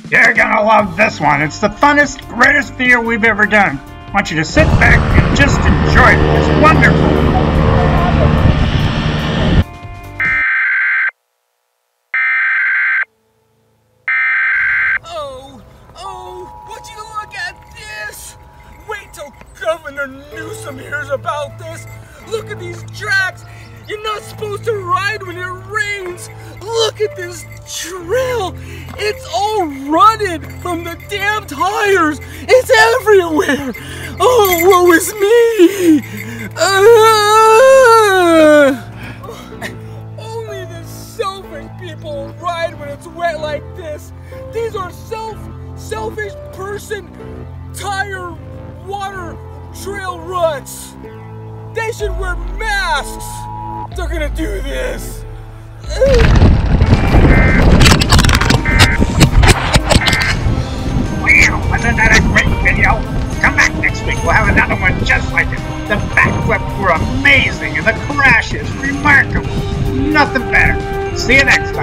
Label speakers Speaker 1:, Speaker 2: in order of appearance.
Speaker 1: You're gonna love this one. It's the funnest, greatest video we've ever done. I want you to sit back and just enjoy it. It's wonderful.
Speaker 2: Oh, would you look at this? Wait till Governor Newsom hears about this. Look at these tracks. You're not supposed to ride when it rains. Look at this trail. It's all rutted from the damn tires. It's everywhere. Oh, woe is me. Only the selfish people ride when it's wet like this. These are selfish person tire water trail ruts. They should wear masks. They're gonna do this.
Speaker 1: Wow, wasn't that a great video? Come back next week, we'll have another one just like it. The backflips were amazing and the crashes remarkable. Nothing better. See you next time.